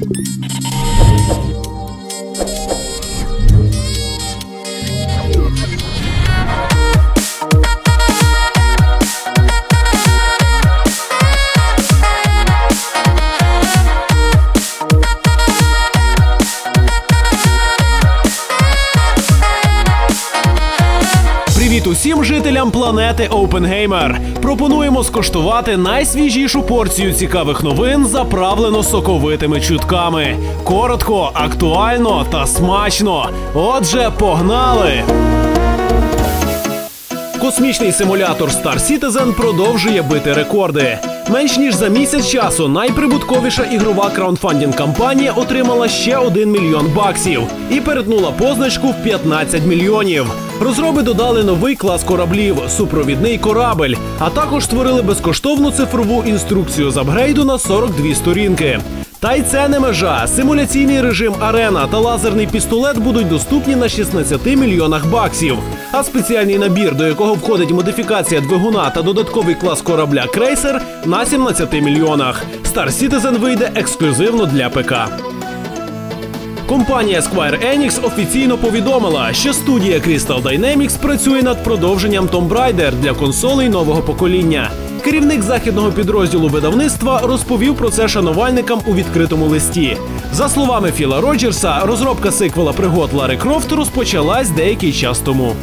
Привіт усім жителям планети OpenGamer! Пропонуємо скуштувати найсвіжішу порцію цікавих новин, заправлено соковитими чутками. Коротко, актуально та смачно. Отже, погнали! Космічний симулятор Star Citizen продовжує бити рекорди. Менш ніж за місяць часу найприбутковіша ігрова краундфандинг-кампанія отримала ще 1 мільйон баксів і перетнула позначку в 15 мільйонів. Розроби додали новий клас кораблів – супровідний корабель, а також створили безкоштовну цифрову інструкцію з апгрейду на 42 сторінки. Та й це не межа. Симуляційний режим арена та лазерний пістолет будуть доступні на 16 мільйонах баксів. А спеціальний набір, до якого входить модифікація двигуна та додатковий клас корабля крейсер, на 17 мільйонах. Star Citizen вийде ексклюзивно для ПК. Компанія Square Enix офіційно повідомила, що студія Crystal Dynamics працює над продовженням Tomb Raider для консолей нового покоління. Керівник західного підрозділу видавництва розповів про це шанувальникам у відкритому листі. За словами Філа Роджерса, розробка сиквела пригод Лари Крофт розпочалась деякий час тому.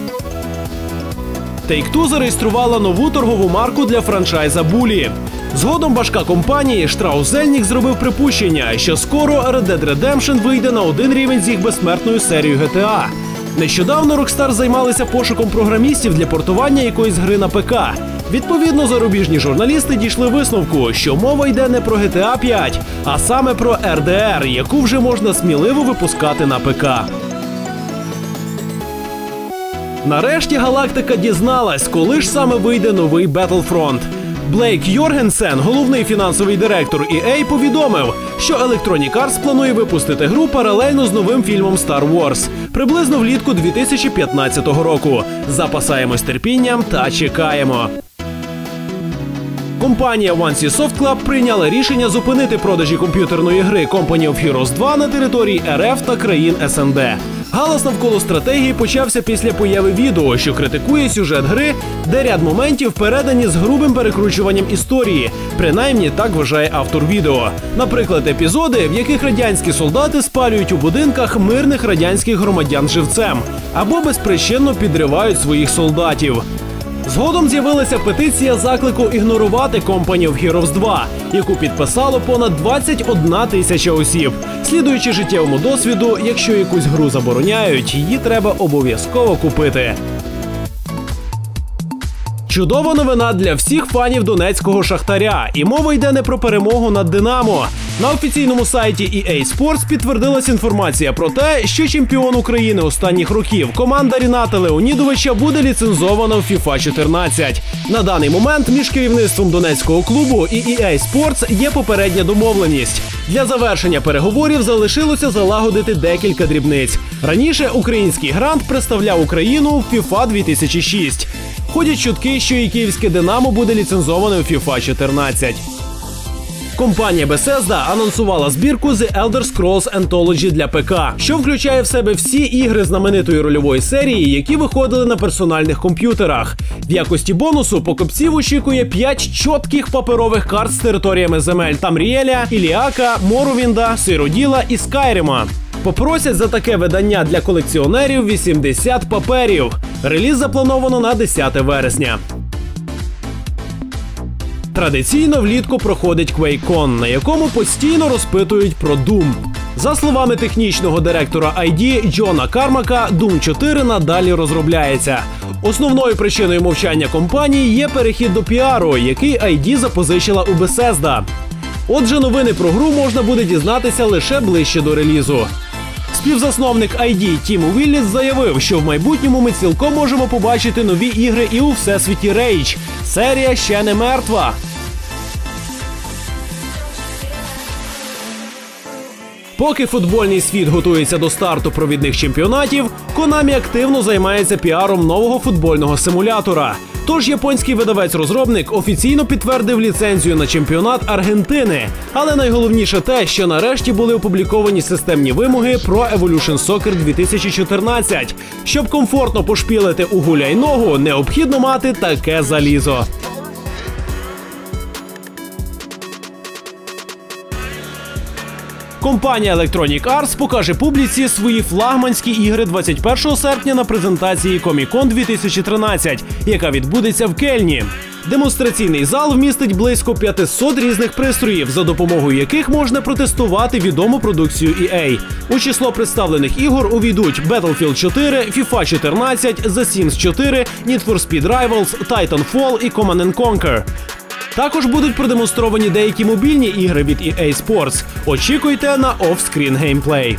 Take-Two зареєструвала нову торгову марку для франчайза Буллі. Згодом башка компанії Штраус Зельнік зробив припущення, що скоро Red Dead Redemption вийде на один рівень з їх безсмертною серією GTA. Нещодавно Rockstar займалися пошуком програмістів для портування якоїсь гри на ПК. Відповідно, зарубіжні журналісти дійшли висновку, що мова йде не про GTA 5, а саме про RDR, яку вже можна сміливо випускати на ПК. Нарешті галактика дізналась, коли ж саме вийде новий Battlefront. Блейк Йоргенсен, головний фінансовий директор EA, повідомив, що Electronic Arts планує випустити гру паралельно з новим фільмом Star Wars, приблизно влітку 2015 року. Запасаємось терпінням та чекаємо. Компанія 1C Soft Club прийняла рішення зупинити продажі комп'ютерної гри Company of Heroes 2 на території РФ та країн СНД. Галас навколо стратегії почався після появи відео, що критикує сюжет гри, де ряд моментів передані з грубим перекручуванням історії. Принаймні, так вважає автор відео. Наприклад, епізоди, в яких радянські солдати спалюють у будинках мирних радянських громадян живцем, або безпричинно підривають своїх солдатів. Згодом з'явилася петиція заклику ігнорувати Company of Heroes 2, яку підписало понад 21 тисяча осіб. Слідуючи життєвому досвіду, якщо якусь гру забороняють, її треба обов'язково купити. Чудова новина для всіх фанів донецького Шахтаря. І мова йде не про перемогу над Динамо. На офіційному сайті EA Sports підтвердилась інформація про те, що чемпіон України останніх років команда Ріната Леонідовича буде ліцензована в FIFA 14. На даний момент між керівництвом донецького клубу і EA Sports є попередня домовленість. Для завершення переговорів залишилося залагодити декілька дрібниць. Раніше український грант представляв Україну в FIFA 2006. Ходять чутки, що і київське Динамо буде ліцензоване у FIFA 14. Компанія Bethesda анонсувала збірку The Elder Scrolls Anthology для ПК, що включає в себе всі ігри знаменитої рольової серії, які виходили на персональних комп'ютерах. В якості бонусу покупців очікує 5 чітких паперових карт з територіями земель Тамріеля, Іліака, Моровінда, Сироділа і Скайрима. Попросять за таке видання для колекціонерів 80 паперів. Реліз заплановано на 10 вересня. Традиційно влітку проходить QuakeCon, на якому постійно розпитують про Doom. За словами технічного директора ID Джона Кармака, Doom 4 надалі розробляється. Основною причиною мовчання компанії є перехід до піару, який ID запозичила у Bethesda. Отже, новини про гру можна буде дізнатися лише ближче до релізу. Співзасновник ID Тім Уілліс заявив, що в майбутньому ми цілком можемо побачити нові ігри і у всесвіті Rage. Серія ще не мертва. Поки футбольний світ готується до старту провідних чемпіонатів, Konami активно займається піаром нового футбольного симулятора. Тож японський видавець-розробник офіційно підтвердив ліцензію на чемпіонат Аргентини. Але найголовніше те, що нарешті були опубліковані системні вимоги Pro Evolution Soccer 2014. Щоб комфортно пошпілити у гуляй-ногу, необхідно мати таке залізо. Компанія Electronic Arts покаже публіці свої флагманські ігри 21 серпня на презентації Comic-Con 2013, яка відбудеться в Кельні. Демонстраційний зал вмістить близько 500 різних пристроїв, за допомогою яких можна протестувати відому продукцію EA. У число представлених ігор увійдуть Battlefield 4, FIFA 14, The Sims 4, Need for Speed Rivals, Titanfall і Command & Conquer. Також будуть продемонстровані деякі мобільні ігри від EA Sports. Очікуйте на офскрін геймплей.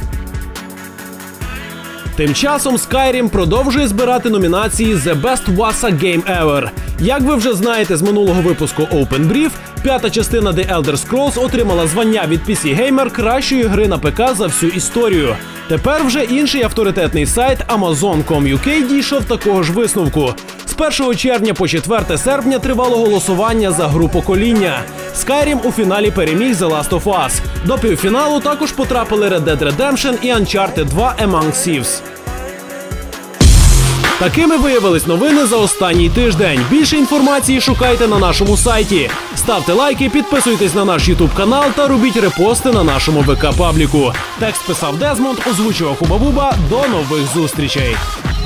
Тим часом Skyrim продовжує збирати номінації The Best WASA Game Ever. Як ви вже знаєте з минулого випуску Open Brief, п'ята частина The Elder Scrolls отримала звання від PC Gamer кращої гри на ПК за всю історію. Тепер вже інший авторитетний сайт Amazon.com.uk дійшов такого ж висновку. З 1 червня по 4 серпня тривало голосування за гру покоління. Skyrim у фіналі переміг The Last of Us. До півфіналу також потрапили Red Dead Redemption і Uncharted 2 Among Thieves. Такими виявились новини за останній тиждень. Більше інформації шукайте на нашому сайті. Ставте лайки, підписуйтесь на наш YouTube канал та робіть репости на нашому ВК-пабліку. Текст писав Дезмонд, озвучував Хуба-Буба. До нових зустрічей!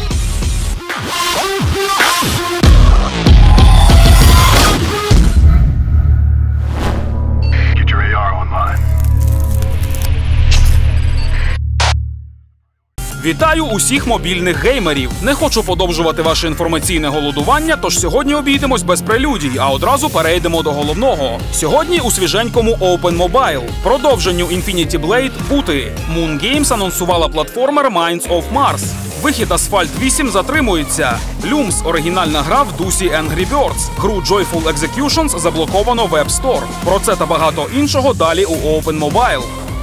Вітаю усіх мобільних геймерів! Не хочу подовжувати ваше інформаційне голодування, тож сьогодні обійдемось без прелюдій, а одразу перейдемо до головного. Сьогодні у свіженькому Open Mobile. Продовженню Infinity Blade бути. Moon Games анонсувала платформер Minds of Mars. Вихід Asphalt 8 затримується. Looms – оригінальна гра в дусі Angry Birds. Гру Joyful Executions заблоковано в App Store. Про це та багато іншого далі у Open Mobile.